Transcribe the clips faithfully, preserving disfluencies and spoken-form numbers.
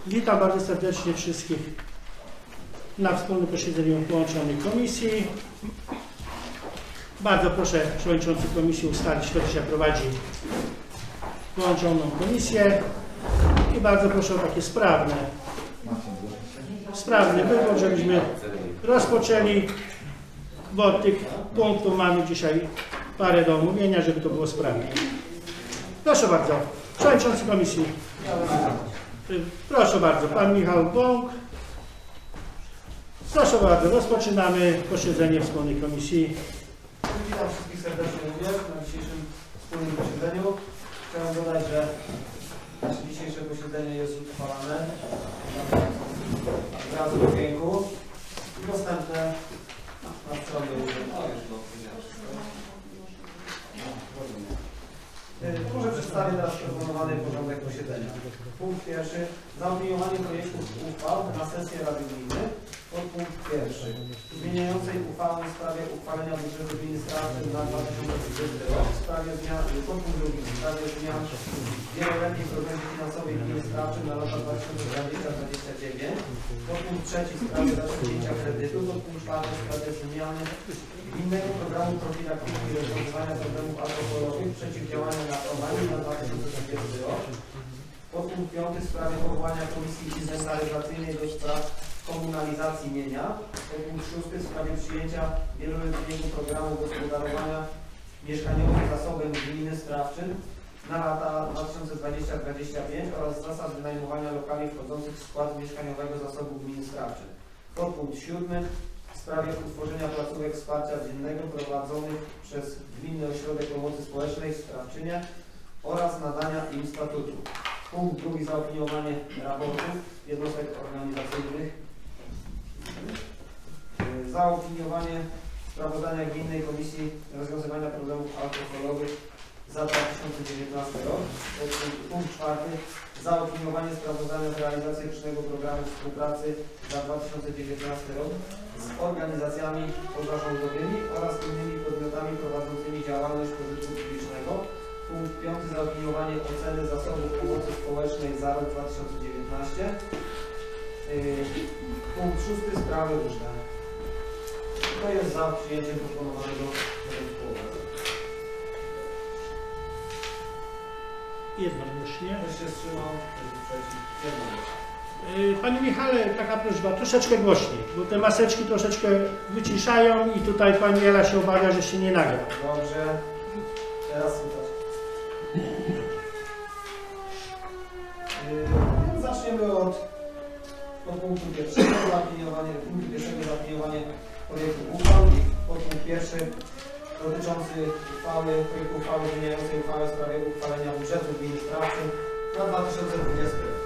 Witam bardzo serdecznie wszystkich na wspólnym posiedzeniu połączonych komisji. Bardzo proszę przewodniczący komisji ustalić, kto dzisiaj prowadzi połączoną komisję i bardzo proszę o takie sprawne, sprawny wywód, żebyśmy rozpoczęli, bo tych punktów mamy dzisiaj parę do omówienia, żeby to było sprawnie. Proszę bardzo, przewodniczący komisji. Proszę bardzo, pan Michał Bąk. Proszę bardzo, rozpoczynamy posiedzenie wspólnej komisji. Witam wszystkich serdecznie również na dzisiejszym wspólnym posiedzeniu. Chciałem dodać, że nasze dzisiejsze posiedzenie jest uchwalane od razu do dźwięku i dostępne na stronie. Może przedstawię teraz proponowany porządek posiedzenia. Punkt pierwszy. Zaopiniowanie projektów uchwał na sesję Rady Gminy. Podpunkt pierwszy. Zmieniającej uchwałę w sprawie uchwalenia budżetu administracji na dwa tysiące dwudziesty rok w sprawie zmian, podpunkt drugi w sprawie zmian w wieloletniej prognozie finansowej administracji na lata dwa tysiące dwudziesty do dwa tysiące dwudziestego dziewiątego. Podpunkt trzeci w sprawie zaciągnięcia kredytu. Podpunkt czwarty w sprawie zmiany gminnego programu profilaktyki i rozwiązywania problemów alkoholowych, przeciwdziałania narkomanii na dwa tysiące dwudziesty rok. Podpunkt piąty w sprawie powołania Komisji Inwentaryzacyjnej do spraw komunalizacji mienia. Podpunkt szósty w sprawie przyjęcia wieloletniego programu gospodarowania mieszkaniowym zasobem gminy Strawczyn na lata dwa tysiące dwudziesty do dwa tysiące dwudziestego piątego oraz zasad wynajmowania lokali wchodzących w skład mieszkaniowego zasobu gminy Strawczyn. Podpunkt siódmy w sprawie utworzenia placówek wsparcia dziennego prowadzonych przez Gminny Ośrodek Pomocy Społecznej w Strawczynie oraz nadania im statutu. Punkt drugi. Zaopiniowanie raportów jednostek organizacyjnych. Zaopiniowanie sprawozdania Gminnej Komisji Rozwiązywania Problemów Alkoholowych za dwa tysiące dziewiętnasty rok. Punkt czwarty. Zaopiniowanie sprawozdania z realizacji rocznego programu współpracy za dwa tysiące dziewiętnasty rok z organizacjami pozarządowymi oraz innymi podmiotami prowadzącymi działalność pożytku publicznego. Punkt piąty. Zaopiniowanie oceny zasobów pomocy społecznej za rok dwa tysiące dziewiętnasty. Punkt szósty. Sprawy różne. To jest za przyjęciem proponowanego projektu. Jednogłośnie. Ktoś się wstrzymał? Przeciw? Jednogłośnie. Panie Michale, taka prośba, troszeczkę głośniej, bo te maseczki troszeczkę wyciszają i tutaj pani Ela się obawia, że się nie nagra. Dobrze. Teraz słychać. Yy, zaczniemy od, od punktu pierwszego. Zaopiniowanie, punktu pierwszego zaopiniowanie projektu uchwał. Podpunkt pierwszy dotyczący uchwały, projektu uchwały zmieniającej uchwałę w sprawie uchwalenia budżetu gminy Strawczyn na dwa tysiące dwudziesty rok.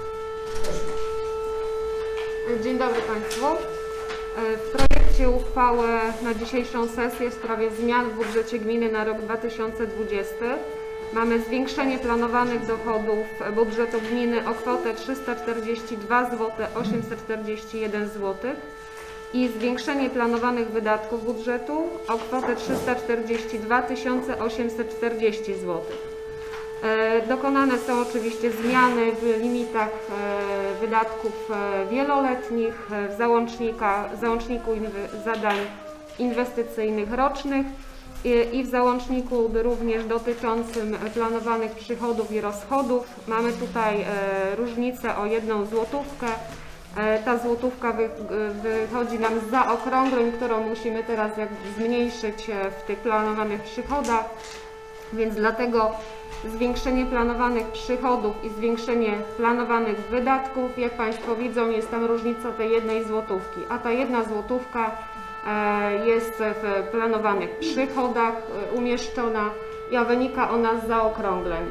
Dzień dobry Państwu. W projekcie uchwały na dzisiejszą sesję w sprawie zmian w budżecie gminy na rok dwa tysiące dwudziesty mamy zwiększenie planowanych dochodów budżetu gminy o kwotę trzysta czterdzieści dwa złote osiemset czterdzieści jeden złotych i zwiększenie planowanych wydatków budżetu o kwotę trzysta czterdzieści dwa tysiące osiemset czterdzieści złotych. Dokonane są oczywiście zmiany w limitach wydatków wieloletnich, w załącznika, załączniku inwy, zadań inwestycyjnych rocznych i w załączniku również dotyczącym planowanych przychodów i rozchodów. Mamy tutaj różnicę o jedną złotówkę. Ta złotówka wychodzi nam z zaokrągleń, którą musimy teraz jakby zmniejszyć w tych planowanych przychodach, więc dlatego zwiększenie planowanych przychodów i zwiększenie planowanych wydatków, jak Państwo widzą, jest tam różnica tej jednej złotówki, a ta jedna złotówka jest w planowanych przychodach umieszczona, a wynika ona z zaokrągleń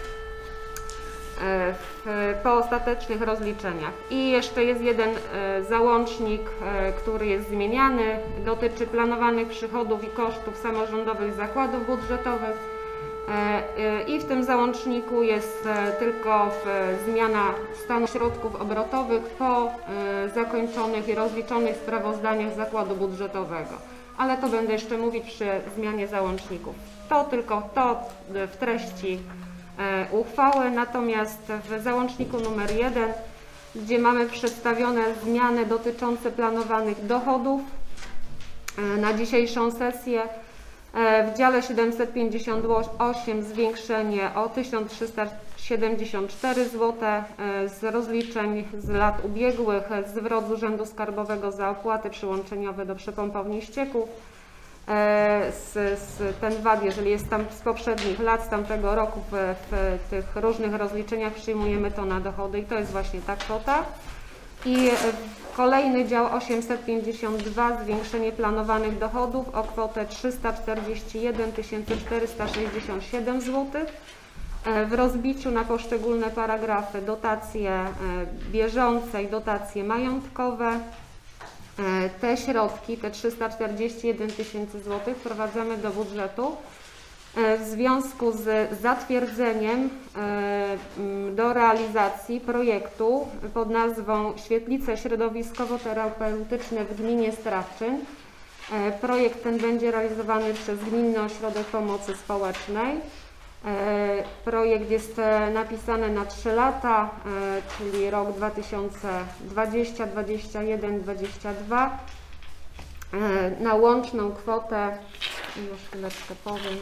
po ostatecznych rozliczeniach. I jeszcze jest jeden załącznik, który jest zmieniany, dotyczy planowanych przychodów i kosztów samorządowych zakładów budżetowych. I w tym załączniku jest tylko zmiana stanu środków obrotowych po zakończonych i rozliczonych sprawozdaniach zakładu budżetowego. Ale to będę jeszcze mówić przy zmianie załączników. To tylko to w treści uchwały, natomiast w załączniku numer jeden gdzie mamy przedstawione zmiany dotyczące planowanych dochodów na dzisiejszą sesję. W dziale siedemset pięćdziesiąt osiem zwiększenie o tysiąc trzysta siedemdziesiąt cztery złote z rozliczeń z lat ubiegłych, zwrot z Urzędu Skarbowego za opłaty przyłączeniowe do przepompowni ścieków. Z, z ten V A D, jeżeli jest tam z poprzednich lat, z tamtego roku w, w tych różnych rozliczeniach przyjmujemy to na dochody i to jest właśnie ta kwota. I kolejny dział osiemset pięćdziesiąt dwa, zwiększenie planowanych dochodów o kwotę trzysta czterdzieści jeden tysięcy czterysta sześćdziesiąt siedem złotych. W rozbiciu na poszczególne paragrafy dotacje bieżące i dotacje majątkowe. Te środki, te trzysta czterdzieści jeden tysięcy złotych wprowadzamy do budżetu w związku z zatwierdzeniem do realizacji projektu pod nazwą Świetlice środowiskowo-terapeutyczne w gminie Strawczyn. Projekt ten będzie realizowany przez Gminny Ośrodek Pomocy Społecznej. Projekt jest napisany na trzy lata, czyli rok dwa tysiące dwudziesty, dwudziesty pierwszy, dwudziesty drugi, na łączną kwotę, już chwileczkę powiem,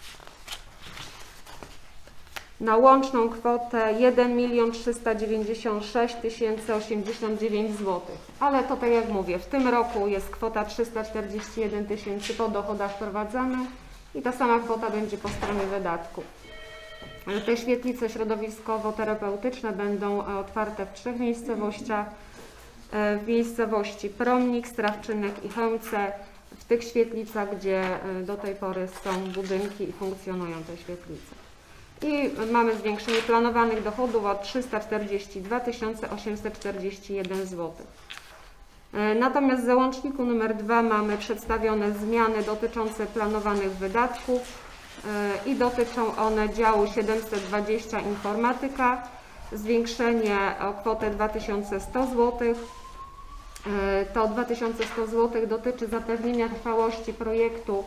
na łączną kwotę jeden milion trzysta dziewięćdziesiąt sześć tysięcy osiemdziesiąt dziewięć złotych. Ale to tak jak mówię, w tym roku jest kwota trzysta czterdzieści jeden tysięcy po dochodach wprowadzanych i ta sama kwota będzie po stronie wydatków. Te świetlice środowiskowo-terapeutyczne będą otwarte w trzech miejscowościach. W miejscowości Promnik, Strawczynek i Chełmce, w tych świetlicach, gdzie do tej pory są budynki i funkcjonują te świetlice. I mamy zwiększenie planowanych dochodów o trzysta czterdzieści dwa tysiące osiemset czterdzieści jeden złotych. Natomiast w załączniku numer dwa mamy przedstawione zmiany dotyczące planowanych wydatków i dotyczą one działu siedemset dwadzieścia informatyka, zwiększenie o kwotę dwa tysiące sto złotych. To dwa tysiące sto złotych dotyczy zapewnienia trwałości projektu,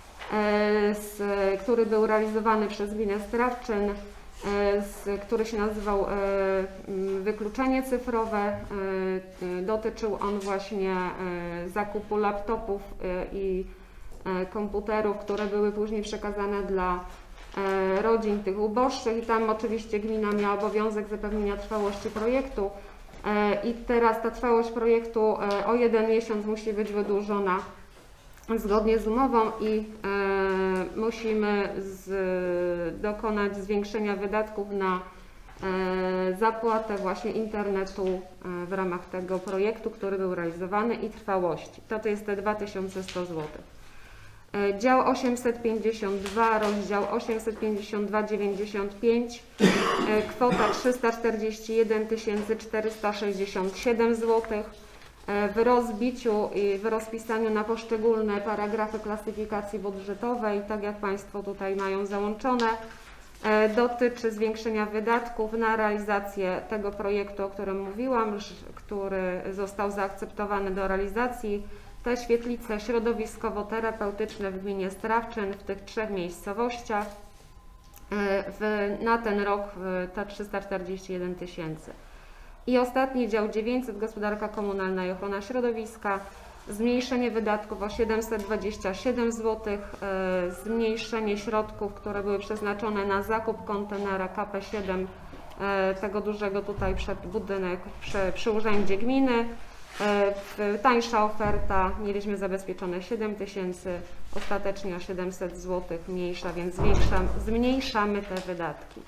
który był realizowany przez gminę Strawczyn, który się nazywał Wykluczenie cyfrowe. Dotyczył on właśnie zakupu laptopów i komputerów, które były później przekazane dla rodzin tych uboższych i tam oczywiście gmina miała obowiązek zapewnienia trwałości projektu i teraz ta trwałość projektu o jeden miesiąc musi być wydłużona zgodnie z umową i e, musimy z, dokonać zwiększenia wydatków na e, zapłatę właśnie internetu e, w ramach tego projektu, który był realizowany i trwałości. To, to jest te dwa tysiące sto złotych. E, dział osiemset pięćdziesiąt dwa, rozdział osiemset pięćdziesiąt dwa dziewięćdziesiąt pięć, e, kwota trzysta czterdzieści jeden tysięcy czterysta sześćdziesiąt siedem złotych. W rozbiciu i w rozpisaniu na poszczególne paragrafy klasyfikacji budżetowej, tak jak Państwo tutaj mają załączone, dotyczy zwiększenia wydatków na realizację tego projektu, o którym mówiłam, który został zaakceptowany do realizacji. Te świetlice środowiskowo-terapeutyczne w gminie Strawczyn w tych trzech miejscowościach w, na ten rok te trzysta czterdzieści jeden tysięcy. I ostatni dział dziewięćset, gospodarka komunalna i ochrona środowiska, zmniejszenie wydatków o siedemset dwadzieścia siedem złotych, e, zmniejszenie środków, które były przeznaczone na zakup kontenera K P siedem, e, tego dużego tutaj przed budynek przy, przy urzędzie gminy. E, tańsza oferta, mieliśmy zabezpieczone siedem tysięcy, ostatecznie o siedemset złotych mniejsza, więc zmniejszam, zmniejszamy te wydatki.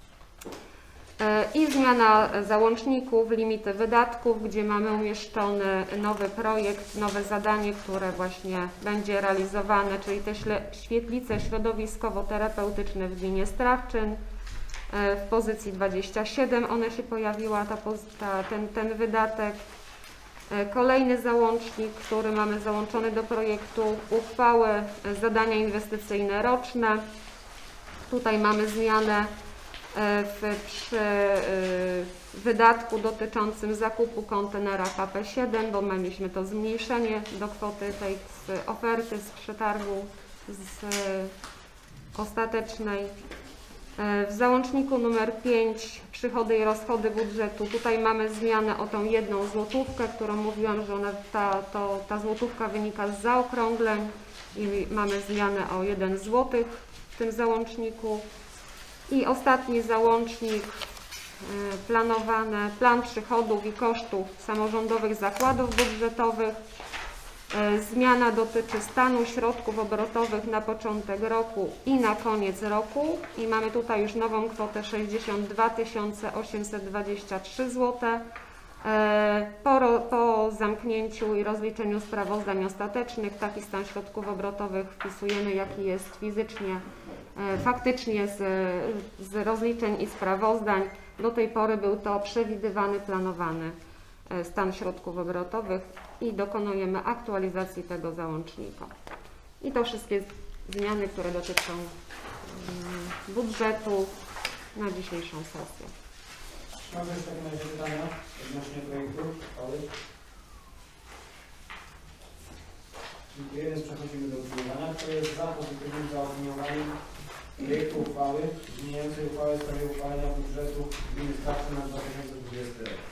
I zmiana załączników, limity wydatków, gdzie mamy umieszczony nowy projekt, nowe zadanie, które właśnie będzie realizowane, czyli te świetlice środowiskowo-terapeutyczne w gminie Strawczyn. W pozycji dwadzieścia siedem one się pojawiła, ta, ta, ten, ten wydatek. Kolejny załącznik, który mamy załączony do projektu uchwały, zadania inwestycyjne roczne. Tutaj mamy zmianę W, przy y, wydatku dotyczącym zakupu kontenera K P siedem, bo mieliśmy to zmniejszenie do kwoty tej z oferty, z przetargu, z y, ostatecznej. W załączniku numer pięć przychody i rozchody budżetu, tutaj mamy zmianę o tą jedną złotówkę, którą mówiłam, że ona, ta, to, ta złotówka wynika z zaokrągleń i mamy zmianę o jeden złoty w tym załączniku. I ostatni załącznik planowane, plan przychodów i kosztów samorządowych zakładów budżetowych. Zmiana dotyczy stanu środków obrotowych na początek roku i na koniec roku i mamy tutaj już nową kwotę sześćdziesiąt dwa tysiące osiemset dwadzieścia trzy złote. Po, po zamknięciu i rozliczeniu sprawozdań ostatecznych taki stan środków obrotowych wpisujemy, jaki jest fizycznie, faktycznie z, z rozliczeń i sprawozdań. Do tej pory był to przewidywany, planowany stan środków obrotowych i dokonujemy aktualizacji tego załącznika. I to wszystkie zmiany, które dotyczą budżetu na dzisiejszą sesję. Mamy już w takim razie pytania odnośnie projektu uchwały. Dziękuję, więc przechodzimy do opiniowania. Kto jest za pozytywnym zaopiniowaniem projektu uchwały zmieniającej uchwałę w sprawie uchwalenia budżetu gminy Stawczy na dwa tysiące dwudziesty rok?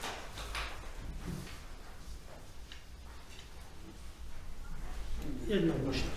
Jednogłośnie.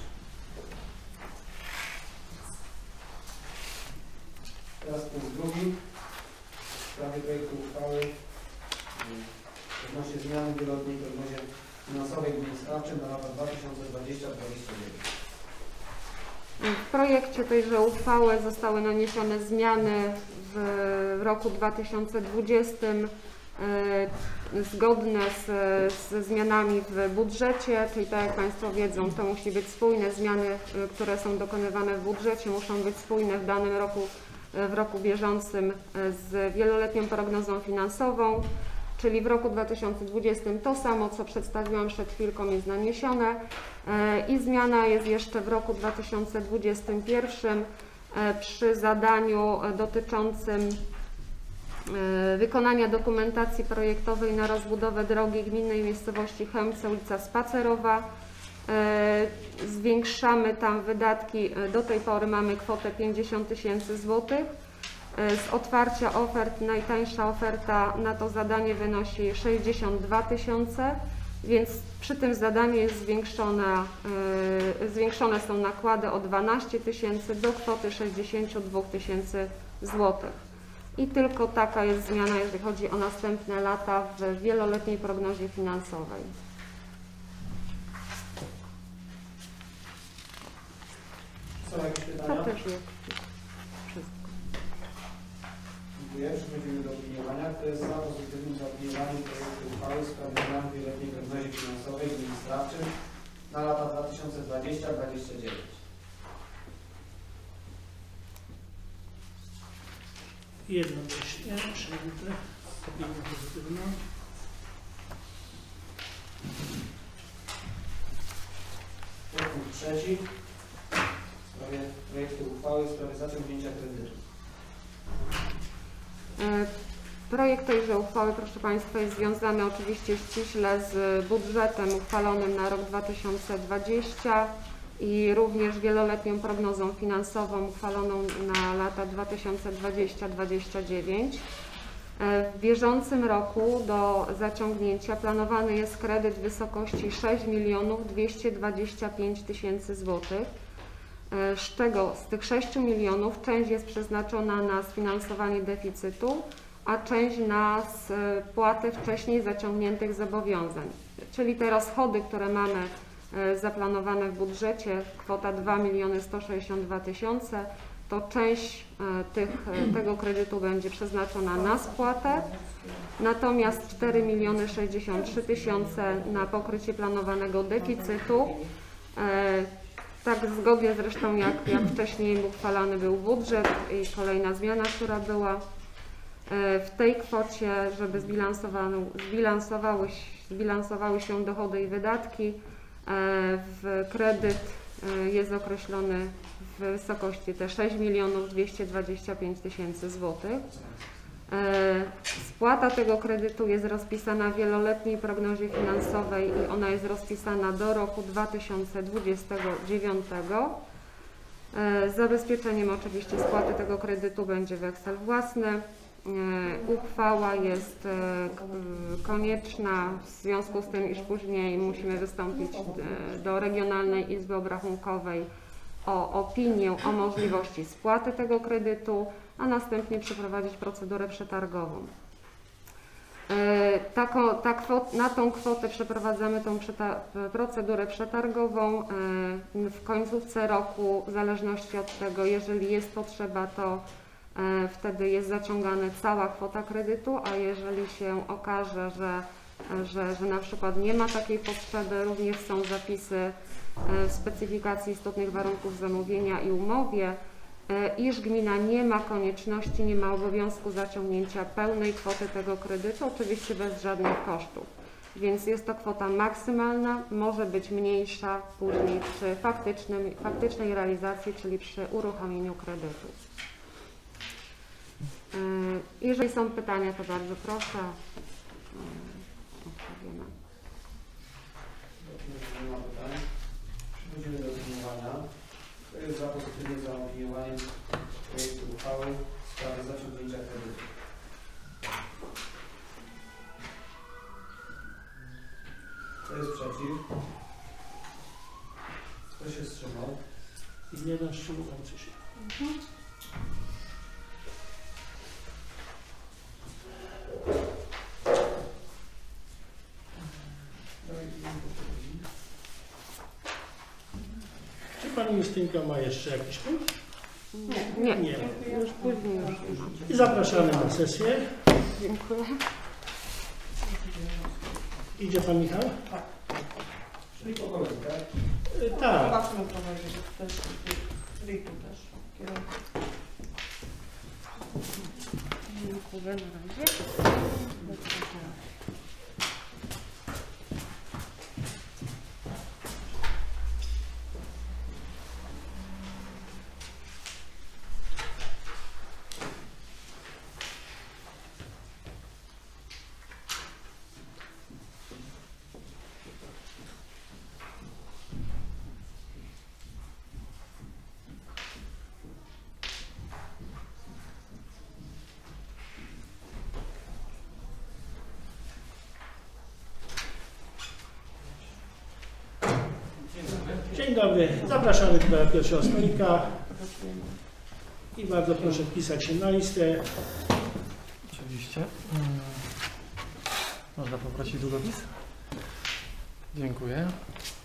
Teraz punkt drugi. W sprawie projektu uchwały odnośnie zmiany w wieloletniej prognozie finansowej gminy Stawczy na lata dwa tysiące dwudziesty do dwa tysiące dwudziestego dziewiątego. W projekcie tejże uchwały zostały naniesione zmiany w roku dwa tysiące dwudziestym zgodne z, z zmianami w budżecie, czyli tak jak Państwo wiedzą, to musi być spójne. Zmiany, które są dokonywane w budżecie, muszą być spójne w danym roku, w roku bieżącym z wieloletnią prognozą finansową, czyli w roku dwa tysiące dwudziestym to samo, co przedstawiłam przed chwilką, jest naniesione i zmiana jest jeszcze w roku dwa tysiące dwudziestym pierwszym przy zadaniu dotyczącym wykonania dokumentacji projektowej na rozbudowę drogi gminnej miejscowości Chełmce, ulica Spacerowa. Zwiększamy tam wydatki, do tej pory mamy kwotę pięćdziesiąt tysięcy złotych. Z otwarcia ofert najtańsza oferta na to zadanie wynosi sześćdziesiąt dwa tysiące, więc przy tym zadaniu jest zwiększona, zwiększone są nakłady o dwanaście tysięcy do kwoty sześćdziesiąt dwa tysięcy złotych. I tylko taka jest zmiana, jeżeli chodzi o następne lata w wieloletniej prognozie finansowej. Są jakieś pytania? To też jest wszystko. Dziękuję. Przechodzimy do opiniowania. Kto jest za pozytywnym zaopiniowaniem projektu uchwały w sprawie zmian w wieloletniej prognozie finansowej gminy Stawczy na lata dwa tysiące dwudziesty do dwa tysiące dwudziestego dziewiątego? Jednogłośnie przyjęte. Opinia pozytywna. Punkt trzeci. W sprawie projektu uchwały w sprawie zaciągnięcia kredytu. Projekt tejże uchwały, proszę Państwa, jest związany oczywiście ściśle z budżetem uchwalonym na rok dwa tysiące dwudziesty i również wieloletnią prognozą finansową uchwaloną na lata dwa tysiące dwudziesty do dwa tysiące dwudziestego. W bieżącym roku do zaciągnięcia planowany jest kredyt w wysokości sześć milionów dwieście dwadzieścia pięć tysięcy złotych. Z czego z tych sześciu milionów część jest przeznaczona na sfinansowanie deficytu, a część na spłatę wcześniej zaciągniętych zobowiązań. Czyli te rozchody, które mamy zaplanowane w budżecie, kwota dwa miliony sto sześćdziesiąt dwa tysiące, to część tych, tego kredytu będzie przeznaczona na spłatę, natomiast cztery miliony sześćdziesiąt trzy tysiące na pokrycie planowanego deficytu. Tak zgodnie zresztą jak, jak wcześniej uchwalany był budżet i kolejna zmiana, która była w tej kwocie, żeby zbilansowały, zbilansowały się dochody i wydatki, w kredyt jest określony w wysokości te sześć milionów dwieście dwadzieścia pięć tysięcy złotych. Spłata tego kredytu jest rozpisana w wieloletniej prognozie finansowej i ona jest rozpisana do roku dwa tysiące dwudziestego dziewiątego. Zabezpieczeniem oczywiście spłaty tego kredytu będzie weksel własny. Uchwała jest konieczna w związku z tym, iż później musimy wystąpić do Regionalnej Izby Obrachunkowej o opinię o możliwości spłaty tego kredytu, a następnie przeprowadzić procedurę przetargową. Taką, ta kwot, na tą kwotę przeprowadzamy tą procedurę przetargową. W końcówce roku, w zależności od tego, jeżeli jest potrzeba, to wtedy jest zaciągana cała kwota kredytu, a jeżeli się okaże, że, że, że na przykład nie ma takiej potrzeby, również są zapisy w specyfikacji istotnych warunków zamówienia i umowie, iż gmina nie ma konieczności, nie ma obowiązku zaciągnięcia pełnej kwoty tego kredytu, oczywiście bez żadnych kosztów. Więc jest to kwota maksymalna, może być mniejsza później przy faktycznym, faktycznej realizacji, czyli przy uruchomieniu kredytu. Jeżeli są pytania, to bardzo proszę. Odpowiemy. Nie ma pytań. Przechodzimy do opiniowania. Kto jest za pozytywnym zaopiniowaniem projektu uchwały w sprawie zaciągnięcia kredytu? Kto jest przeciw? Kto się wstrzymał? Jeden wstrzymujący się. Mhm. Czy pani Justynka ma jeszcze jakiś punkt? Nie, nie, Nie. już później. Już I zapraszamy na sesję. Dziękuję. Idzie pan Michał? Czyli po kolei, tak? Y, Tak. Zobaczmy prowadzić też, czyli tu też kierunku. Dziękuję na razie. Dzień dobry. Zapraszamy do pierwszego stolika. I bardzo proszę wpisać się na listę. Oczywiście. Hmm. Można poprosić długopis? Dziękuję.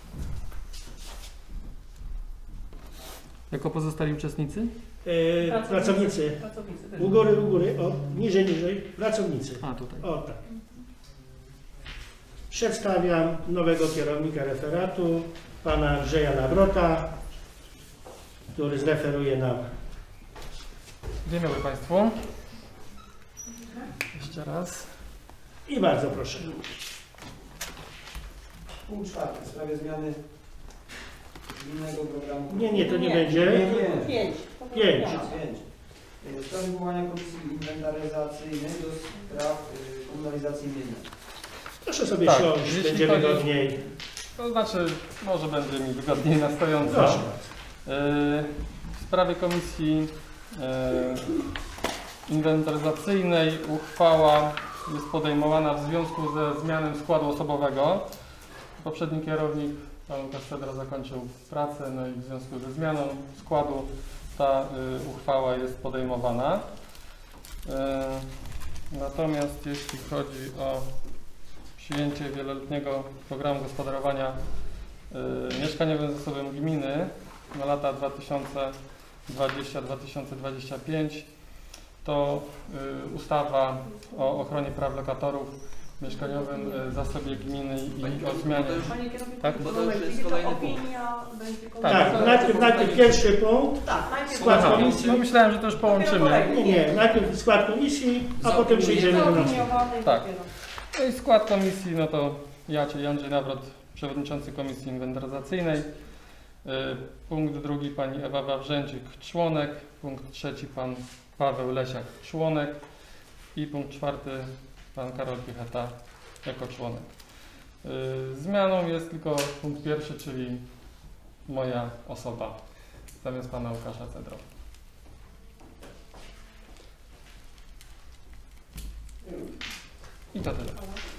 Jako pozostali uczestnicy? E, pracownicy. Pracownicy też. U góry, u góry. O, niżej, niżej. Pracownicy. A, tutaj. O tak. Przedstawiam nowego kierownika referatu, pana Andrzeja Nawrota, który zreferuje nam. Dzień dobry Państwu. Jeszcze raz. I bardzo proszę. Punkt czwarty w sprawie zmiany gminnego programu. Nie, nie, to nie, Nie. będzie. Nie. Pięć. Pięć. pięć. W sprawie powołania komisji inwentaryzacyjnej do spraw y, komunalizacji miennej. Proszę sobie Tak, siąść, jeśli będzie chodzi- wygodniej. To znaczy, może będzie mi wygodniej na stojąco. Proszę Yy, bardzo. W sprawie komisji yy, inwentaryzacyjnej uchwała jest podejmowana w związku ze zmianą składu osobowego. Poprzedni kierownik, pan Łukasz Cedra, zakończył pracę, no i w związku ze zmianą składu ta y, uchwała jest podejmowana. Y, natomiast jeśli chodzi o przyjęcie wieloletniego programu gospodarowania y, mieszkaniowym zasobem gminy na lata dwa tysiące dwudziesty do dwa tysiące dwudziestego piątego, to y, ustawa o ochronie praw lokatorów w mieszkaniowym y, zasobie gminy i o zmianie. Panie kierowniku, Tak? bo Bo to to jest kolejny opinia, będzie Tak. Tak, komisja. najpierw, najpierw pierwszy punkt. Tak, najpierw Skład Aha, komisji. no myślałem, że to już połączymy. Nie, nie, najpierw skład komisji, a potem przejdziemy do następnego. zaopiniowany i Tak. dopiero. No i skład komisji, no to ja, czyli Andrzej Nawrot, przewodniczący Komisji Inwentaryzacyjnej. Y, Punkt drugi pani Ewa Wawrzęczyk, członek. Punkt trzeci pan Paweł Lesiak, członek. I punkt czwarty pan Karol Piecheta jako członek. Y, Zmianą jest tylko punkt pierwszy, czyli moja osoba. zamiast pana Łukasza Cedro. I to tyle.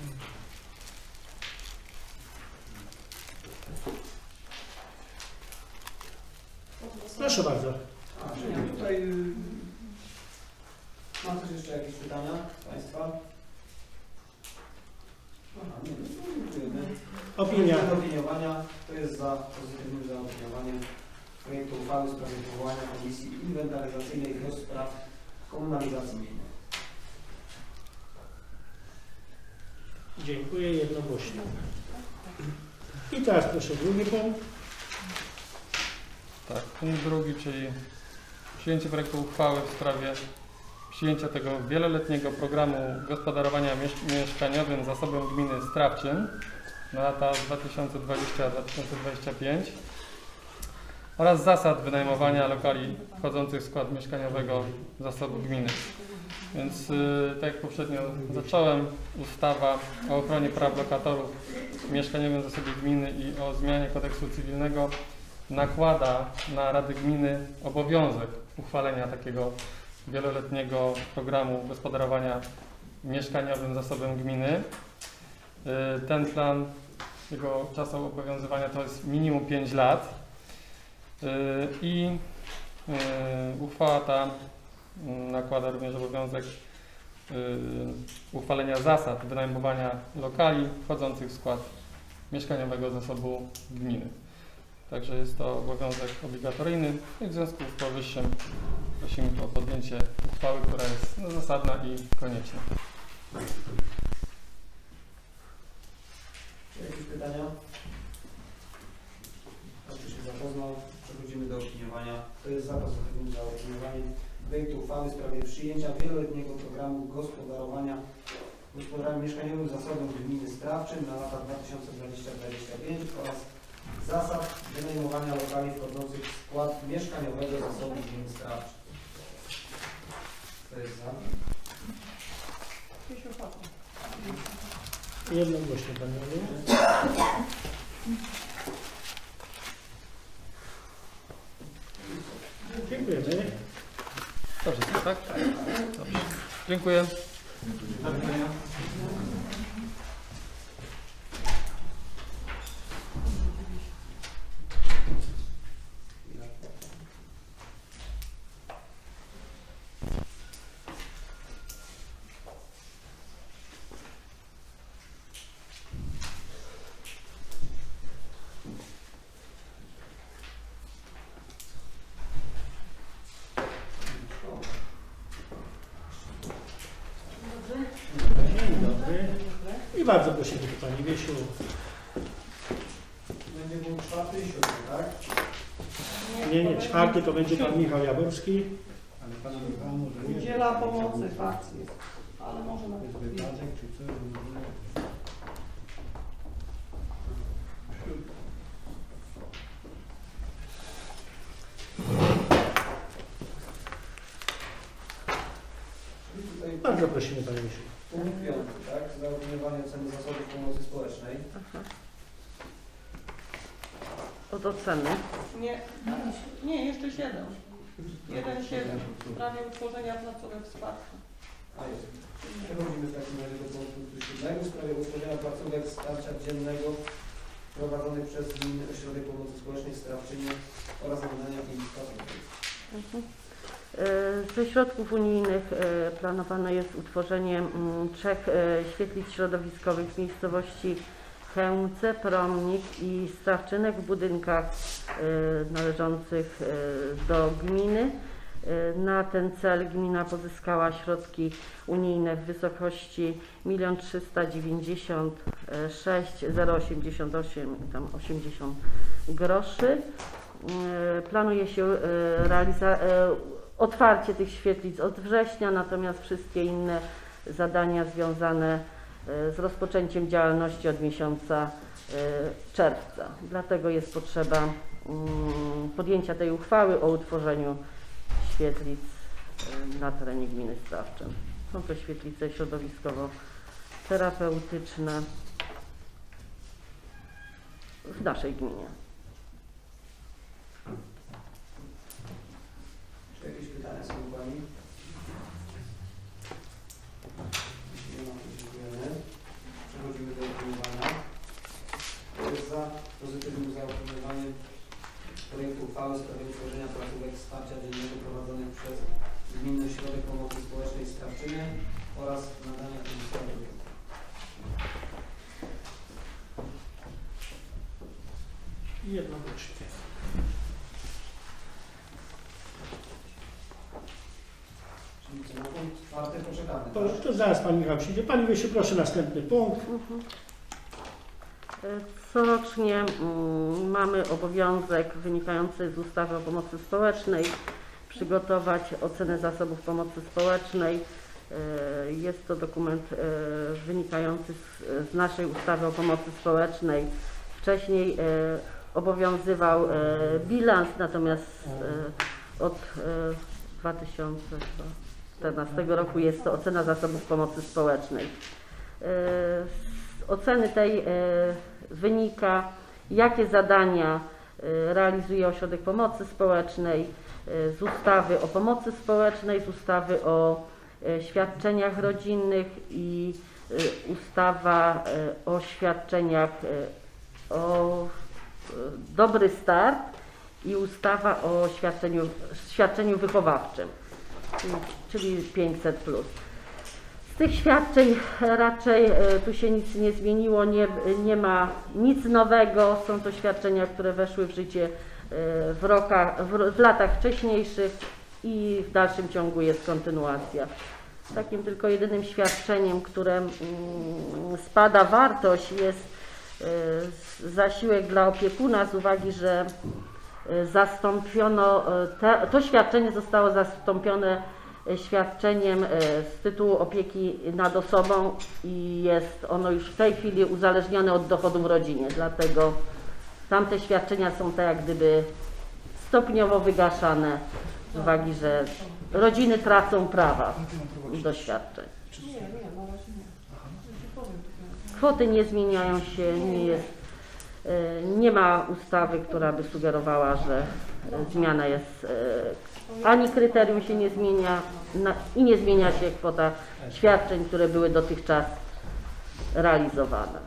Proszę bardzo. A, czyli tutaj y, mam też jeszcze jakieś pytania Państwa? Aha, nie, no, dziękujemy. Opinia. Do opiniowania. Kto jest za pozytywnym zaopiniowaniem projektu uchwały w sprawie powołania Komisji Inwentaryzacyjnej do spraw komunalizacji gminy? Dziękuję jednogłośnie. I teraz proszę drugi punkt. Tak, punkt drugi, czyli przyjęcie projektu uchwały w sprawie przyjęcia tego wieloletniego programu gospodarowania miesz- mieszkaniowym zasobem gminy Strawczyn na lata dwa tysiące dwudziesty do dwa tysiące dwudziestego piątego oraz zasad wynajmowania lokali wchodzących w skład mieszkaniowego zasobu gminy. Więc yy, tak jak poprzednio zacząłem, ustawa o ochronie praw lokatorów w mieszkaniowym zasobie gminy i o zmianie kodeksu cywilnego nakłada na Rady Gminy obowiązek uchwalenia takiego wieloletniego programu gospodarowania mieszkaniowym zasobem gminy. Ten plan, jego czas obowiązywania to jest minimum pięć lat i uchwała ta nakłada również obowiązek uchwalenia zasad wynajmowania lokali wchodzących w skład mieszkaniowego zasobu gminy. Także jest to obowiązek obligatoryjny i w związku z powyższym prosimy o podjęcie uchwały, która jest no, zasadna i konieczna. Czy jakieś pytania? Każdy się zapoznał. Przechodzimy do opiniowania. Kto jest za pozytywnym zaopiniowaniem projektu uchwały w sprawie przyjęcia wieloletniego programu gospodarowania gospodarowania mieszkaniowym zasobem gminy Strawczyn na lata dwa tysiące dwudziesty do dwa tysiące dwudziestego piątego oraz zasad wynajmowania lokali wchodzących w skład mieszkaniowego zasobu gminy Strawczyn? Kto jest za? Jednogłośnie, panie Olu. Dziękujemy. Dobrze, tak? Dobrze. Dziękuję. Do widzenia. Dzień dobry. I bardzo prosimy tu pani Wiesiu. Będzie był czwarty i siódmy, tak? Nie, nie, czwarty to będzie pan Michał Jaworski. Ale pan Michał może nie. Udziela pomocy w akcji, ale może Jest nawet wypadek czy coś? I tutaj Bardzo prosimy panie Wiesiu. punkt piąty, tak? Zaopiniowanie oceny zasobów pomocy społecznej. Od oceny. Nie, nie, jeszcze siedem. Jeden siedem w sprawie utworzenia placówek wsparcia. A jest. Przechodzimy w takim razie do punktu siódmego w sprawie utworzenia placówek wsparcia dziennego prowadzonych przez Gminny Ośrodek Pomocy Społecznej w Strawczynie oraz nadania im placówek. Mhm. E, Ze środków unijnych e, planowane jest utworzenie mm, trzech e, świetlic środowiskowych w miejscowości Chełmce, Promnik i Strawczynek w budynkach e, należących e, do gminy. E, Na ten cel gmina pozyskała środki unijne w wysokości jeden trzysta dziewięćdziesiąt sześć tysięcy osiemdziesiąt osiem tam osiemdziesiąt groszy. E, Planuje się e, realiza- e, otwarcie tych świetlic od września, natomiast wszystkie inne zadania związane e, z rozpoczęciem działalności od miesiąca e, czerwca. Dlatego jest potrzeba mm, podjęcia tej uchwały o utworzeniu świetlic e, na terenie gminy Strawczyn. Są to świetlice środowiskowo-terapeutyczne w naszej gminie. świadczenie oraz nadania uzyskania. Jednogłośnie. Czyli co, na punkt czwarty poczekamy. To, tak? to zaraz Pan Michał przyjdzie. Pani Wiesiu, proszę następny punkt. Corocznie mm, mamy obowiązek wynikający z ustawy o pomocy społecznej przygotować ocenę zasobów pomocy społecznej. E, Jest to dokument e, wynikający z, z naszej ustawy o pomocy społecznej. Wcześniej e, obowiązywał e, bilans, natomiast e, od e, dwa tysiące czternastego roku jest to ocena zasobów pomocy społecznej. E, Z oceny tej e, wynika, jakie zadania e, realizuje Ośrodek Pomocy Społecznej, e, z ustawy o pomocy społecznej, z ustawy o e, świadczeniach rodzinnych i e, ustawa e, o świadczeniach e, o e, Dobry Start i ustawa o świadczeniu, świadczeniu wychowawczym, czyli, czyli pięćset plus. Z tych świadczeń raczej e, tu się nic nie zmieniło, nie, nie ma nic nowego. Są to świadczenia, które weszły w życie e, w, rokach, w, w latach wcześniejszych i w dalszym ciągu jest kontynuacja. Takim tylko jedynym świadczeniem, którym mm, spada wartość, jest e, zasiłek dla opiekuna z uwagi, że e, zastąpiono, e, te, to świadczenie zostało zastąpione świadczeniem z tytułu opieki nad osobą i jest ono już w tej chwili uzależnione od dochodu w rodzinie, dlatego tamte świadczenia są tak jak gdyby stopniowo wygaszane z uwagi, że rodziny tracą prawa do świadczeń. Nie, nie, na razie nie. Ja ci powiem tylko. Kwoty nie zmieniają się, nie jest, nie ma ustawy, która by sugerowała, że zmiana jest, ani kryterium się nie zmienia i nie zmienia się kwota świadczeń, które były dotychczas realizowane.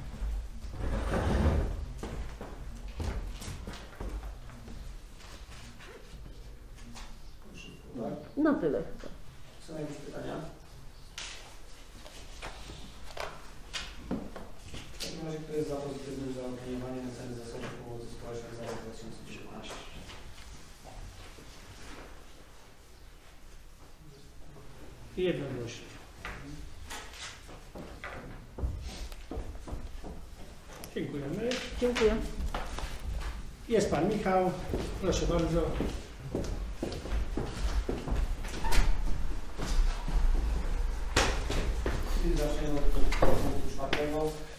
No tyle. Są jakieś pytania? W takim razie kto jest za pozytywnym zaopiniowaniem oceny zasobów pomocy społecznej za rok dwa tysiące dziewiętnasty? Jednogłośnie. Dziękujemy. Dziękuję. Jest Pan Michał. Proszę bardzo. Czyli zaczniemy od punktu czwartego.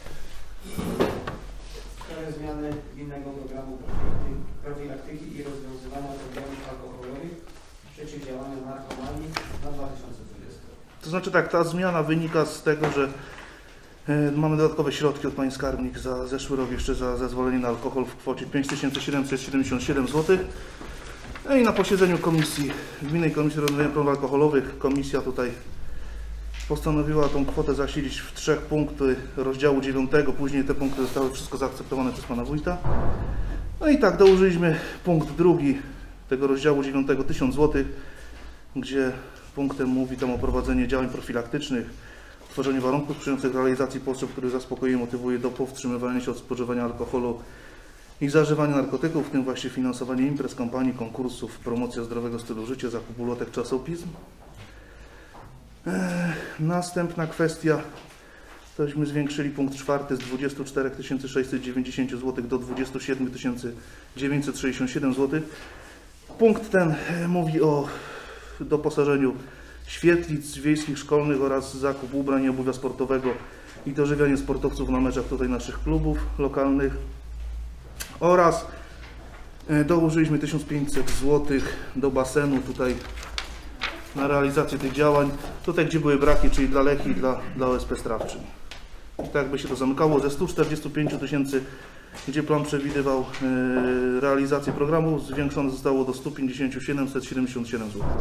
Sprawy zmiany gminnego programu profilaktyki i rozwiązywania problemów alkoholowych, przeciwdziałania narkomanii na dwa tysiące dwudziesty. To znaczy tak, ta zmiana wynika z tego, że e, mamy dodatkowe środki od Pani Skarbnik za zeszły rok jeszcze za zezwolenie na alkohol w kwocie pięć tysięcy siedemset siedemdziesiąt siedem złotych. No i na posiedzeniu komisji, Gminnej Komisji Rozwiązania Problemów Alkoholowych, komisja tutaj postanowiła tą kwotę zasilić w trzech punkty rozdziału dziewiątego. Później te punkty zostały wszystko zaakceptowane przez Pana Wójta. No i tak, dołożyliśmy punkt drugi tego rozdziału dziewiątego, tysiąc złotych, gdzie punktem mówi tam o prowadzeniu działań profilaktycznych, tworzeniu warunków sprzyjających realizacji potrzeb, które zaspokojuje i motywuje do powstrzymywania się od spożywania alkoholu i zażywania narkotyków, w tym właśnie finansowanie imprez, kampanii, konkursów, promocja zdrowego stylu życia, zakup ulotek, czasopism. Eee, następna kwestia, tośmy zwiększyli punkt czwarty z dwudziestu czterech tysięcy sześćset dziewięćdziesiąt złotych do dwudziestu siedmiu tysięcy dziewięćset sześćdziesiąt siedem złotych. Punkt ten mówi o doposażeniu świetlic wiejskich, szkolnych oraz zakup ubrań i obuwia sportowego i dożywianie sportowców na meczach tutaj naszych klubów lokalnych. Oraz dołożyliśmy tysiąc pięćset złotych do basenu tutaj na realizację tych działań. Tutaj gdzie były braki, czyli dla Lechii i dla, dla O S P Strawczym. I tak by się to zamykało. Ze stu czterdziestu pięciu tysięcy, gdzie plan przewidywał e, realizację programu, zwiększone zostało do stu pięćdziesięciu siedemset siedemdziesiąt siedem złotych.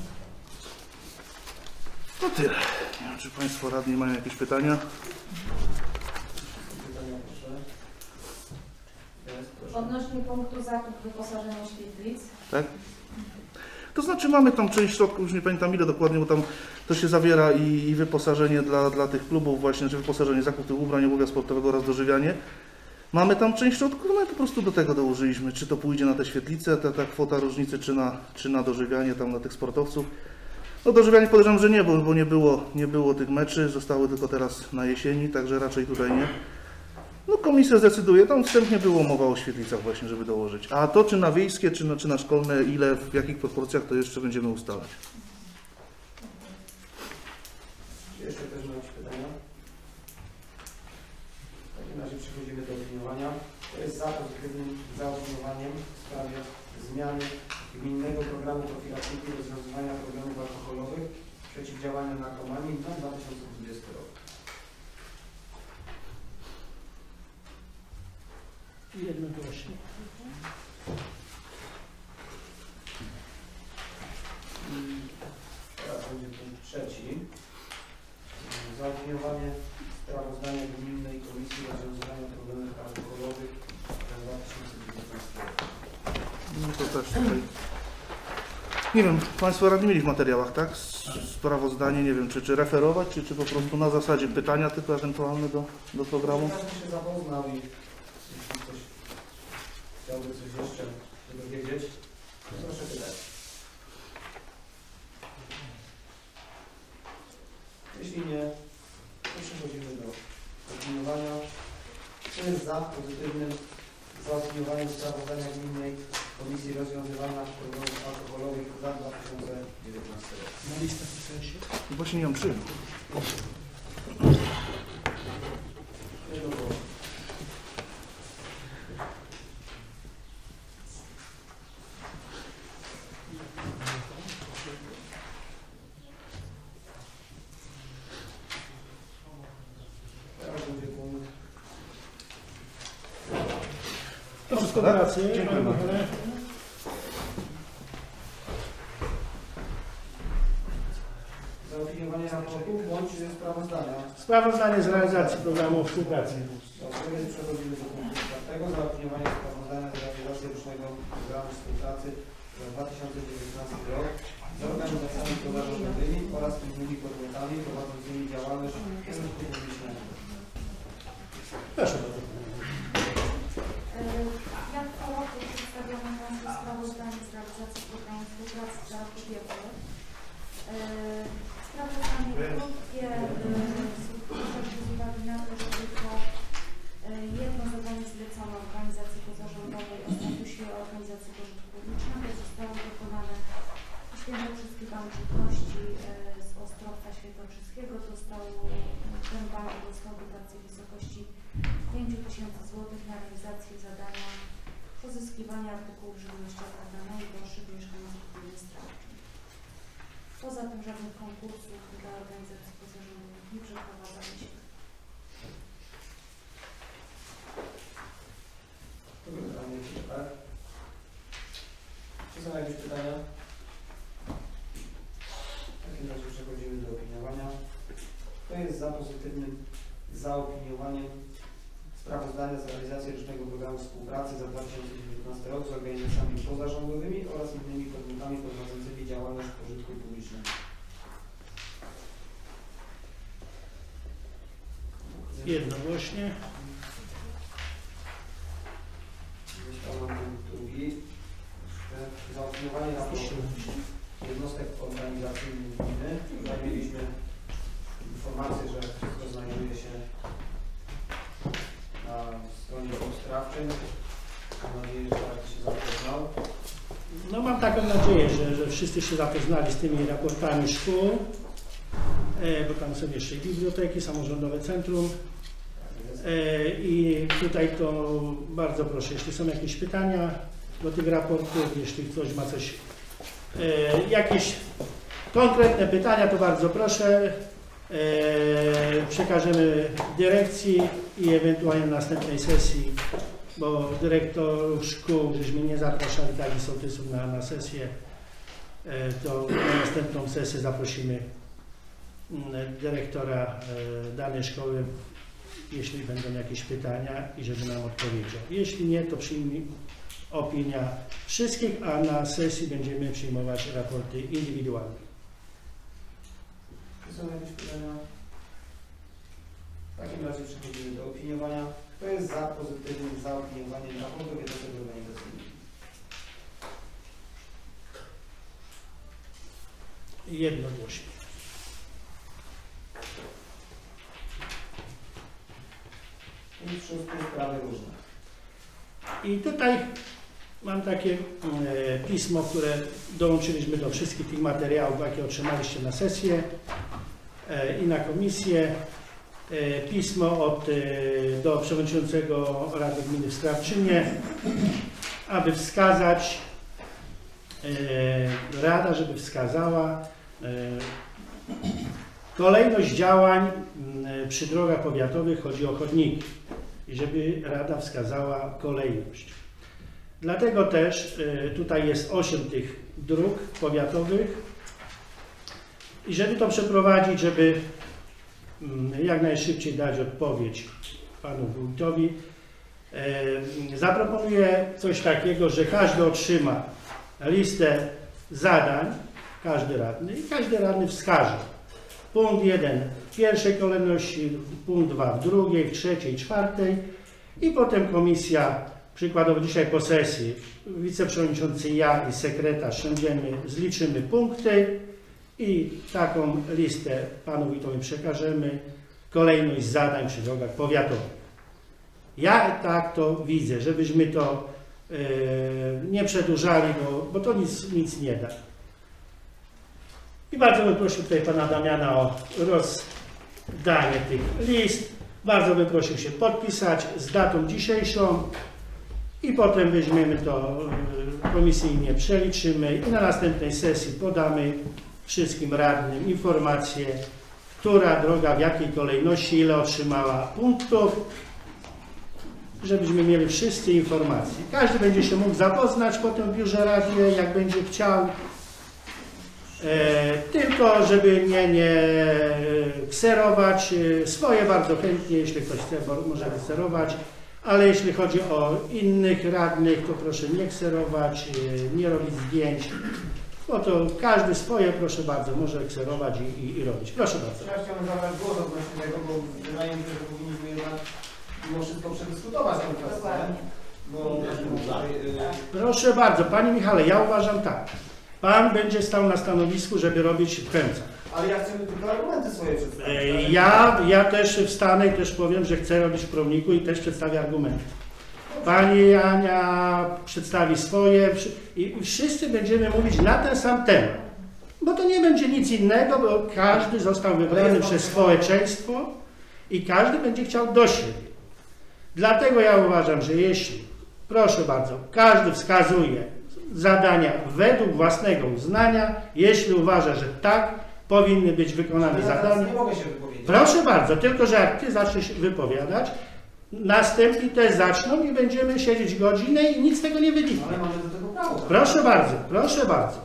To tyle. Nie wiem, czy Państwo radni mają jakieś pytania? Pytania proszę. Jest, proszę. Odnośnie punktu zakup wyposażenia świetlic. Tak? To znaczy mamy tam część środków, już nie pamiętam ile dokładnie, bo tam to się zawiera i, i wyposażenie dla, dla tych klubów właśnie, czy wyposażenie, zakup tych ubrań, obuwia sportowego oraz dożywianie. Mamy tam część środków, no i po prostu do tego dołożyliśmy, czy to pójdzie na te świetlice, ta, ta kwota różnicy, czy na, czy na dożywianie tam na tych sportowców. No dożywianie podejrzewam, że nie, bo, bo nie, było, nie było tych meczy, zostały tylko teraz na jesieni, także raczej tutaj nie. No komisja zdecyduje, tam wstępnie było mowa o świetlicach właśnie, żeby dołożyć. A to czy na wiejskie, czy na, czy na szkolne, ile, w jakich proporcjach, to jeszcze będziemy ustalać. Czy jeszcze też ma jakieś pytania? W takim razie przechodzimy do opiniowania. To jest za pozytywnym zaopiniowaniem w sprawie zmiany gminnego programu profilaktyki i rozwiązywania problemów alkoholowych, przeciwdziałania narkomanii na dwa tysiące dwudziesty rok. Jednogłośnie. Teraz będzie punkt trzeci. Zaopiniowanie sprawozdania Gminnej Komisji Rozwiązywania Problemów Alkoholowych na dwa tysiące dziewiętnasty rok. No to też tutaj. Nie wiem, Państwo radni mieli w materiałach, tak? Sprawozdanie, nie wiem, czy, czy referować, czy, czy po prostu na zasadzie pytania tylko ewentualne do, do programu? Każdy się zapoznał i jeśli ktoś chciałby coś jeszcze dowiedzieć, to proszę pytać. Jeśli nie, to przechodzimy do opiniowania. Kto jest za pozytywnym zaopiniowaniem sprawozdania Gminnej Komisji Rozwiązywania Problemów Alkoholowych za dwa tysiące dziewiętnasty rok? Na listę w sensie. Właśnie nie mam czym. Jednogłośnie. Teraz będzie punkt. To wszystko w pracy. Dziękuję bardzo. Zaopiniowanie raportu bądź sprawozdania. Sprawozdanie z realizacji programu współpracy. Dobrze, więc przechodzimy do punktu czwartego. Zaopiniowanie sprawozdania z realizacji rocznego programu współpracy za dwa tysiące dziewiętnasty rok z organizacjami pozarządowymi oraz innymi podmiotami prowadzącymi działalność użytku publicznego. Proszę bardzo. Jak co roku przedstawiamy Państwu sprawozdanie z realizacji programu współpracy za rok ubiegły. Sprawozdanie krótkie, z uwagi na to, że tylko jedno zadanie zlecono organizacji pozarządowej o statusie organizacji pożytku publicznego zostało wykonane Świętokrzyski Bank Żywności z Ostrowca Świętokrzyskiego. Dostał, ten bank dostał dotację w wysokości pięć tysięcy złotych na realizację zadania pozyskiwania artykułów żywnościowych dla najuboższych mieszkańców gminy Strawczyn. Poza tym żadnych konkursów dla organizacji pozarządowych nie przeprowadzaliśmy. Tak? Czy są jakieś pytania? W takim razie przechodzimy do opiniowania. Kto jest za pozytywnym zaopiniowaniem sprawozdania z realizacji rocznego programu współpracy za dwa tysiące dziewiętnasty rok z organizacjami pozarządowymi oraz innymi podmiotami prowadzącymi działalność pożytku publicznego? Jednogłośnie. Został nam drugi. Zaopiniowanie raportu jednostek organizacyjnych gminy. Tutaj mieliśmy informację, że wszystko znajduje się na stronie Strawczyn. Mam nadzieję, że każdy się zapoznał. No mam taką nadzieję, że, że wszyscy się zapoznali z tymi raportami szkół, e, bo tam są jeszcze biblioteki, samorządowe centrum. E, I tutaj to bardzo proszę, jeśli są jakieś pytania do tych raportów, jeśli ktoś ma coś, e, jakieś konkretne pytania, to bardzo proszę. E, przekażemy dyrekcji i ewentualnie na następnej sesji, bo dyrektorów szkół, żeśmy nie zapraszali dali sołtysów na, na sesję, e, to na następną sesję zaprosimy m, dyrektora e, danej szkoły, jeśli będą jakieś pytania i żeby nam odpowiedział. Jeśli nie, to przyjmij, opinia wszystkich, a na sesji będziemy przyjmować raporty indywidualne. Czy są jakieś pytania? W takim razie przechodzimy do opiniowania. Kto jest za pozytywnym zaopiniowaniem raportu jednostek organizacyjnych? Jednogłośnie. I wszystkie sprawy różne. I tutaj mam takie e, pismo, które dołączyliśmy do wszystkich tych materiałów, jakie otrzymaliście na sesję e, i na komisję. E, pismo od, e, do przewodniczącego Rady Gminy w Strawczynie, aby wskazać, e, Rada, żeby wskazała e, kolejność działań m, przy drogach powiatowych, chodzi o chodniki, i żeby Rada wskazała kolejność. Dlatego też y, tutaj jest osiem tych dróg powiatowych i żeby to przeprowadzić, żeby y, jak najszybciej dać odpowiedź panu wójtowi, y, zaproponuję coś takiego, że każdy otrzyma listę zadań, każdy radny, i każdy radny wskaże punkt jeden w pierwszej kolejności, punkt dwa w drugiej, w trzeciej, czwartej i potem komisja, przykładowo dzisiaj po sesji, wiceprzewodniczący, ja i sekretarz siądziemy, zliczymy punkty i taką listę panu wójtowi przekażemy, kolejność zadań przy drogach powiatowych. Ja tak to widzę, żebyśmy to yy, nie przedłużali, bo, bo to nic, nic nie da. I bardzo bym prosił tutaj pana Damiana o rozdanie tych list. Bardzo bym prosił się podpisać z datą dzisiejszą i potem weźmiemy to komisyjnie, przeliczymy i na następnej sesji podamy wszystkim radnym informację, która droga w jakiej kolejności, ile otrzymała punktów, żebyśmy mieli wszyscy informacje. Każdy będzie się mógł zapoznać potem w biurze rady, jak będzie chciał. E, tylko żeby nie, nie kserować, e, swoje bardzo chętnie, jeśli ktoś chce, może kserować, ale jeśli chodzi o innych radnych, to proszę nie kserować, e, nie robić zdjęć, bo to każdy swoje, proszę bardzo, może kserować i, i, i robić. Proszę bardzo. Ja chciałbym zabrać głos odnośnie tego, bo wydaje mi się, że powinniśmy jednak mimo wszystko przedyskutować tę kwestię. Bo tutaj, y... Proszę bardzo, panie Michale, ja uważam tak. Pan będzie stał na stanowisku, żeby robić w Chemcach. Ale ja chcę tylko argumenty swoje przedstawić. Ja, ja też wstanę i też powiem, że chcę robić w Promniku i też przedstawię argumenty. Pani Ania przedstawi swoje i wszyscy będziemy mówić na ten sam temat. Bo to nie będzie nic innego, bo każdy został wybrany przez społeczeństwo i każdy będzie chciał do siebie. Dlatego ja uważam, że jeśli, proszę bardzo, każdy wskazuje zadania według własnego uznania, jeśli uważa, że tak powinny być wykonane ja zadania. Nie mogę się wypowiedzieć. Proszę bardzo, tylko że jak ty zaczniesz wypowiadać, następni też zaczną i będziemy siedzieć godzinę i nic z tego nie wyniknie. Ale mamy do tego prawo. Proszę bardzo, proszę bardzo.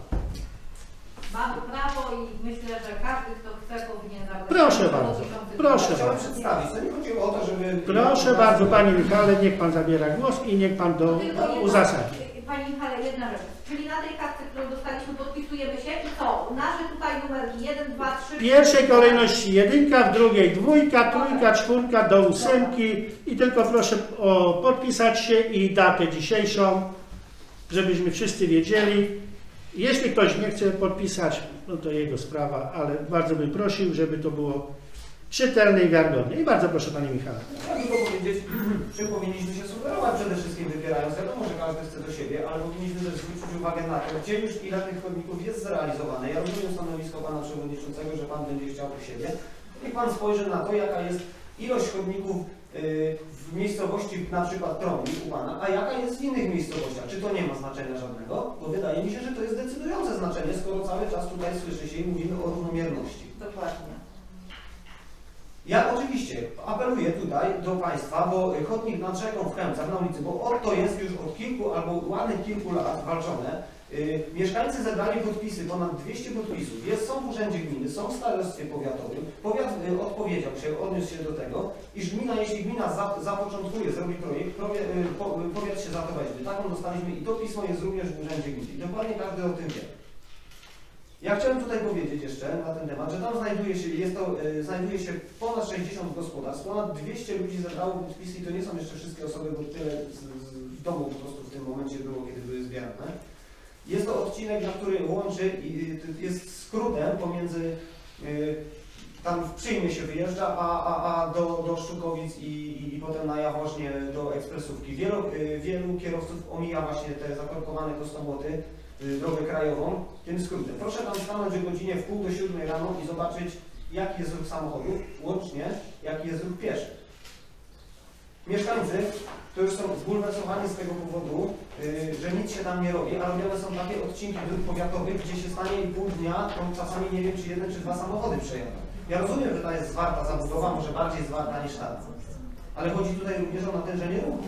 Mamy prawo i myślę, że każdy, kto chce, powinien zabrać. Proszę bardzo, proszę Chciałem bardzo. przedstawić. To nie chodziło o to, żeby... Proszę bardzo, panie Michale, niech pan zabiera głos i niech pan do Tylko jedno- uzasadni. Panie Michale, jedna rzecz. Czyli na tej kartce, którą dostaliśmy, podpisujemy się i co? Nasze tutaj numerki jeden, dwa, trzy... W pierwszej kolejności jedynka, w drugiej dwójka, trójka, czwórka do ósemki i tylko proszę o podpisać się i datę dzisiejszą, żebyśmy wszyscy wiedzieli. Jeśli ktoś nie chce podpisać, no to jego sprawa, ale bardzo bym prosił, żeby to było czytelne i wiarygodne. I bardzo proszę, panie Michale. Chciałbym tylko powiedzieć, że powinniśmy się sugerować przede wszystkim wybierając. Wiadomo, że każdy chce do siebie, ale powinniśmy też zwrócić uwagę na to, gdzie już ile tych chodników jest zrealizowane. Ja rozumiem stanowisko pana przewodniczącego, że pan będzie chciał u siebie. Niech pan spojrzy na to, jaka jest ilość chodników yy, w miejscowości, na przykład Trąbnik u pana, a jaka jest w innych miejscowościach. Czy to nie ma znaczenia żadnego? Bo wydaje mi się, że to jest decydujące znaczenie, skoro cały czas tutaj słyszy się i mówimy o równomierności. Dokładnie. Ja oczywiście apeluję tutaj do Państwa, bo chodnik nad rzeką w Chemcach na ulicy, bo o to jest już od kilku albo ładnych kilku lat walczone, Yy, mieszkańcy zebrali podpisy, ponad dwieście podpisów. Jest, są w urzędzie gminy, są w starostwie powiatowym. Powiat yy, odpowiedział się, odniósł się do tego, iż gmina, jeśli gmina za, zapoczątkuje, zrobi projekt, prowie, yy, po, yy, powiat się za to weźmie. Taką dostaliśmy i to pismo jest również w urzędzie gminy. I dokładnie każdy o tym wie. Ja chciałem tutaj powiedzieć jeszcze na ten temat, że tam znajduje się, jest to, yy, znajduje się ponad sześćdziesiąt gospodarstw, ponad dwieście ludzi zebrało podpisy i to nie są jeszcze wszystkie osoby, bo tyle z, z, w domu po prostu w tym momencie było, kiedy były zbierane. Jest to odcinek, na który łączy i jest skrótem pomiędzy, yy, tam w Przyjmie się wyjeżdża, a, a, a do, do Szczukowic i, i, i potem na Jaworznie do ekspresówki. Wielu, yy, wielu kierowców omija właśnie te zakorkowane kostomłoty, yy, drogę krajową, tym skrótem. Proszę tam stanąć o godzinie w pół do siódmej rano i zobaczyć, jaki jest ruch samochodów, łącznie jaki jest ruch pieszych. Mieszkańcy, to już są zbulwersowani z tego powodu, yy, że nic się tam nie robi, a robione są takie odcinki dróg powiatowych, gdzie się stanie i pół dnia, to czasami nie wiem, czy jeden, czy dwa samochody przejadą. Ja rozumiem, że ta jest zwarta zabudowa, może bardziej zwarta niż ta. Ale chodzi tutaj również o natężenie ruchu.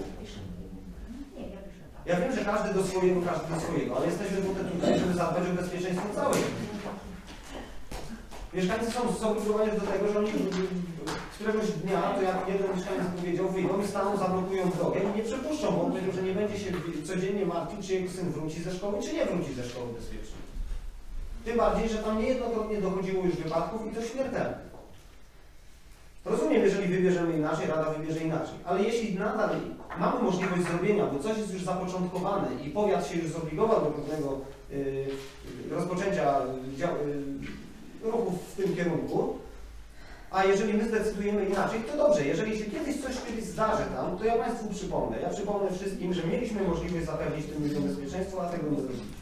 Ja wiem, że każdy do swojego, każdy do swojego, ale jesteśmy tutaj, żeby zadbać o bezpieczeństwo całej. Mieszkańcy są zobligowani do tego, że oni któregoś dnia, to jak jeden mieszkaniec powiedział, wyjdą i staną, zablokują drogę i nie przepuszczą, bo on powiedział, że nie będzie się codziennie martwił, czy jego syn wróci ze szkoły, czy nie wróci ze szkoły bezpiecznie. Tym bardziej, że tam niejednokrotnie dochodziło już wypadków i to śmiertelnych. Rozumiem, jeżeli wybierzemy inaczej, Rada wybierze inaczej, ale jeśli nadal mamy możliwość zrobienia, bo coś jest już zapoczątkowane i powiat się już zobligował do pewnego yy, rozpoczęcia dział, yy, ruchów w tym kierunku, a jeżeli my zdecydujemy inaczej, to dobrze. Jeżeli się kiedyś coś kiedyś zdarzy tam, to ja Państwu przypomnę. Ja przypomnę wszystkim, że mieliśmy możliwość zapewnić tym ludziom bezpieczeństwo, a tego nie zrobiliśmy.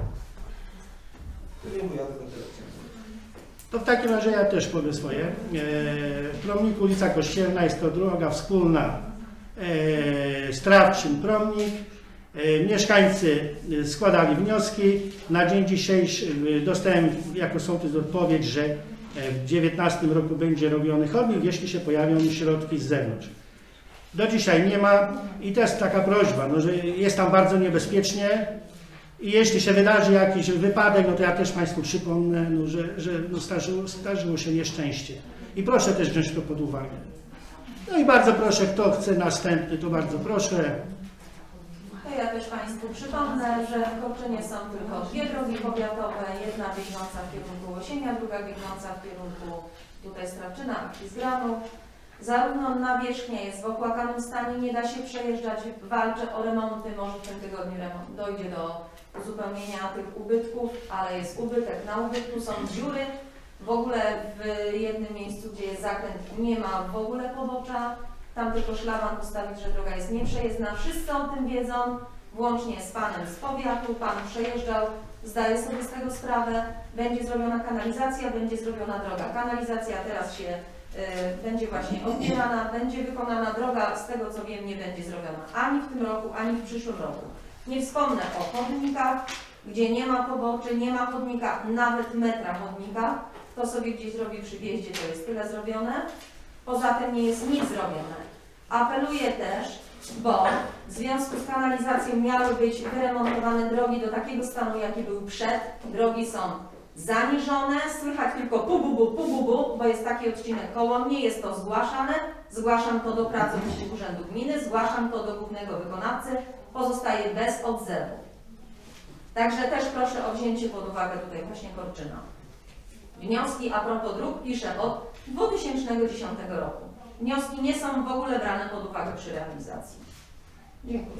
Dziękuję, tylko tyle. To w takim razie ja też powiem swoje. W Promniku ulica Kościelna jest to droga wspólna z Trawczym Promnik. Mieszkańcy składali wnioski. Na dzień dzisiejszy dostałem jako sołtys odpowiedź, że w dwa tysiące dziewiętnastym roku będzie robiony chodnik, jeśli się pojawią środki z zewnątrz. Do dzisiaj nie ma i to jest taka prośba, no, że jest tam bardzo niebezpiecznie. I jeśli się wydarzy jakiś wypadek, no to ja też Państwu przypomnę, no, że, że no zdarzyło, zdarzyło się nieszczęście. I proszę też wziąć to pod uwagę. No i bardzo proszę, kto chce następny, to bardzo proszę. To ja też Państwu przypomnę, że w Korczynie są tylko dwie drogi powiatowe, jedna biegnąca w kierunku Łosienia, druga biegnąca w kierunku tutaj Strawczyna, Akwizgranu. Zarówno nawierzchnia jest w opłakanym stanie, nie da się przejeżdżać, walczę o remonty, może w tym tygodniu remont dojdzie do uzupełnienia tych ubytków, ale jest ubytek na ubytku, są dziury. W ogóle w jednym miejscu, gdzie jest zakręt, nie ma w ogóle pobocza. Tam tylko szlaban postawić, że droga jest nieprzejezdna. Wszyscy o tym wiedzą, włącznie z panem z powiatu. Pan przejeżdżał, zdaje sobie z tego sprawę. Będzie zrobiona kanalizacja, będzie zrobiona droga. Kanalizacja teraz się y, będzie właśnie odbierana, będzie wykonana droga, z tego co wiem, nie będzie zrobiona ani w tym roku, ani w przyszłym roku. Nie wspomnę o chodnikach, gdzie nie ma poboczy, nie ma chodnika, nawet metra chodnika. Kto sobie gdzieś zrobi przy wjeździe, to jest tyle zrobione. Poza tym nie jest nic zrobione. Apeluję też, bo w związku z kanalizacją miały być wyremontowane drogi do takiego stanu, jaki był przed. Drogi są zaniżone, słychać tylko pu bu bu, pu bu bu, bo jest taki odcinek koło mnie, jest to zgłaszane. Zgłaszam to do pracowników Urzędu Gminy, zgłaszam to do głównego wykonawcy, pozostaje bez odzewu. Także też proszę o wzięcie pod uwagę tutaj właśnie Korczyna. Wnioski a propos dróg piszę od dwa tysiące dziesiątego roku. Wnioski nie są w ogóle brane pod uwagę przy realizacji. Dziękuję.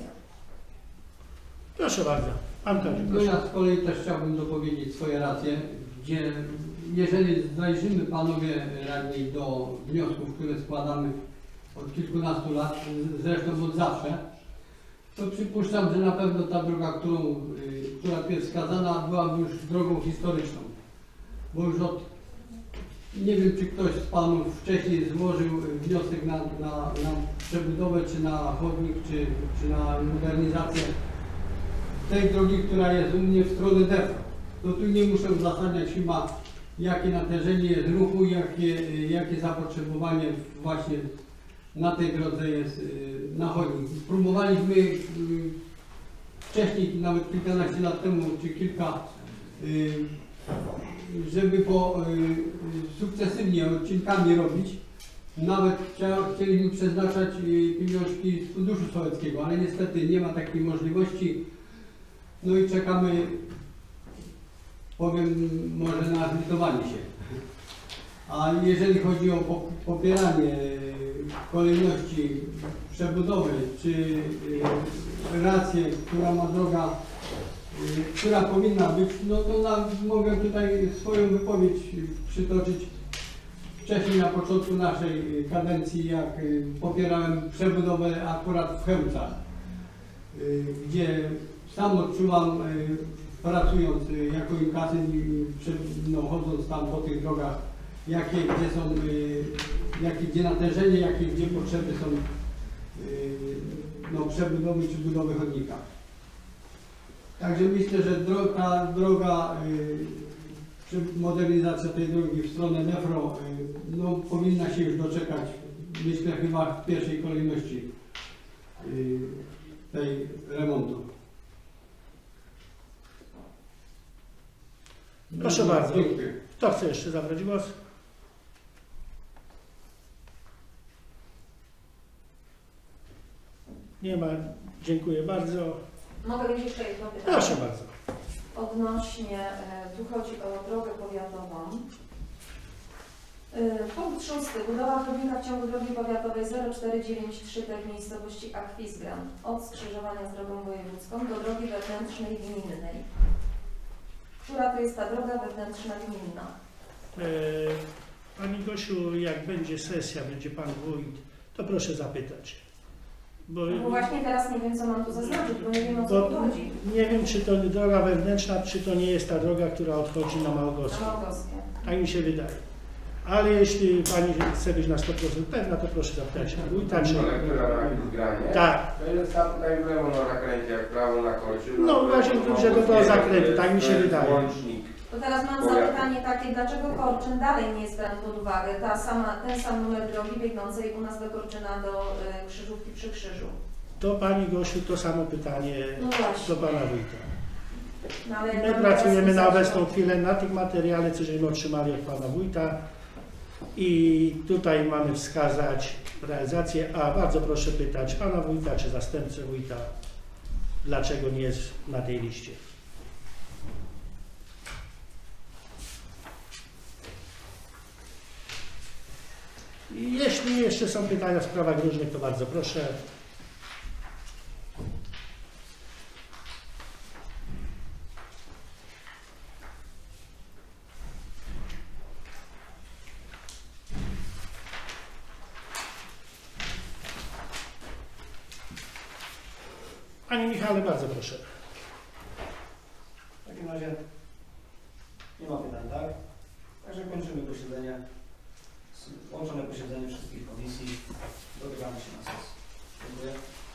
Proszę bardzo. Pan Kazik, No ja z kolei też chciałbym dopowiedzieć swoje racje, gdzie jeżeli zajrzymy panowie radni do wniosków, które składamy od kilkunastu lat, zresztą od zawsze, to przypuszczam, że na pewno ta droga, którą, która tu jest wskazana, byłaby już drogą historyczną. Bo już od, nie wiem czy ktoś z panów wcześniej złożył wniosek na, na, na przebudowę, czy na chodnik, czy, czy na modernizację tej drogi, która jest u mnie w stronę Defa. To tu nie muszę uzasadniać chyba, jakie natężenie jest ruchu, jakie, jakie zapotrzebowanie właśnie na tej drodze jest na chodnik. Próbowaliśmy wcześniej, nawet kilkanaście lat temu, czy kilka, y, żeby po y, sukcesywnie odcinkami robić. Nawet chcia, chcieliśmy przeznaczać y, pieniążki z Funduszu Sołeckiego, ale niestety nie ma takiej możliwości. No i czekamy, powiem, może na zlitowanie się. A jeżeli chodzi o popieranie kolejności przebudowy, czy rację, która ma droga, która powinna być, no to na, mogę tutaj swoją wypowiedź przytoczyć. Wcześniej na początku naszej kadencji, jak popierałem przebudowę akurat w Chełmcach, gdzie sam odczuwam, pracując jako inkasyn, no, chodząc tam po tych drogach, jakie gdzie są, jakie gdzie natężenie, jakie gdzie potrzeby są no, przebudowy czy budowy chodnika. Także myślę, że droga, ta droga, modernizacja tej drogi w stronę Nefro no, powinna się już doczekać, myślę chyba w pierwszej kolejności tej remontu. Proszę bardzo. Dziękuję. Kto chce jeszcze zabrać głos? Nie ma. Dziękuję bardzo. Mogę mieć jeszcze jedno pytanie? Proszę bardzo. Odnośnie, tu chodzi o drogę powiatową. Punkt szósty. Budowa chodnika w ciągu drogi powiatowej zero cztery dziewięć trzy w miejscowości Akwizgran od skrzyżowania z drogą wojewódzką do drogi wewnętrznej gminnej. Która to jest ta droga wewnętrzna gminna? E, Pani Gosiu, jak będzie sesja, będzie Pan wójt, to proszę zapytać. Bo, no bo właśnie teraz nie wiem, co mam tu zaznaczyć, bo nie wiem, o co tu chodzi. Nie wiem, czy to droga wewnętrzna, czy to nie jest ta droga, która odchodzi na Małgoskę. Na Małgoskę. Tak mi się wydaje. Ale jeśli Pani chce być na sto procent pewna, to proszę zapytać wójta, czy... Ale która na Akwizgranie? Tak. To jest tam tutaj w lewo na zakręcie, jak w prawo na końcu. No właśnie, że do tego zakrętu, tak mi się wydaje. Łącznik. To teraz mam zapytanie takie, dlaczego Korczyn dalej nie jest brany pod uwagę? Ta sama, ten sam numer drogi biegnącej u nas do Korczyna do y, Krzyżówki przy Krzyżu. To Pani Gosiu, to samo pytanie No do Pana wójta. No, ale My pracujemy na obecną chwilę na tych materiale, co żeśmy otrzymali od Pana wójta i tutaj mamy wskazać realizację, a bardzo proszę pytać Pana wójta czy zastępcę wójta, dlaczego nie jest na tej liście. I jeśli jeszcze są pytania w sprawach różnych, to bardzo proszę. Panie Michale, bardzo proszę. W takim razie nie ma pytań, tak? Także kończymy posiedzenie, łączone posiedzenie wszystkich komisji. Dotykamy się na sesji. Dziękuję.